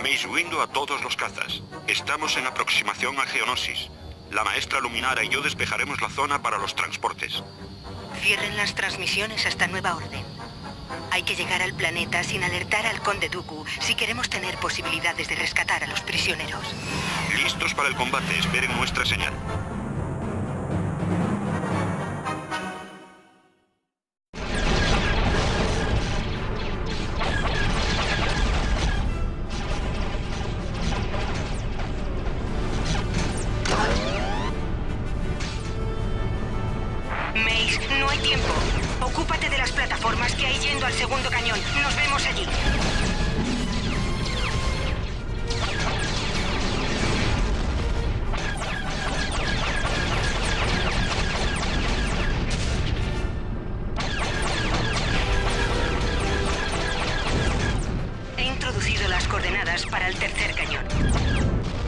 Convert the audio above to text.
Mace Windu a todos los cazas. Estamos en aproximación a Geonosis. La maestra Luminara y yo despejaremos la zona para los transportes. Cierren las transmisiones hasta nueva orden. Hay que llegar al planeta sin alertar al Conde Dooku si queremos tener posibilidades de rescatar a los prisioneros. Listos para el combate, esperen nuestra señal. Mace, no hay tiempo. Ocúpate de las plataformas que hay yendo al segundo cañón. Nos vemos allí. He introducido las coordenadas para el tercer cañón.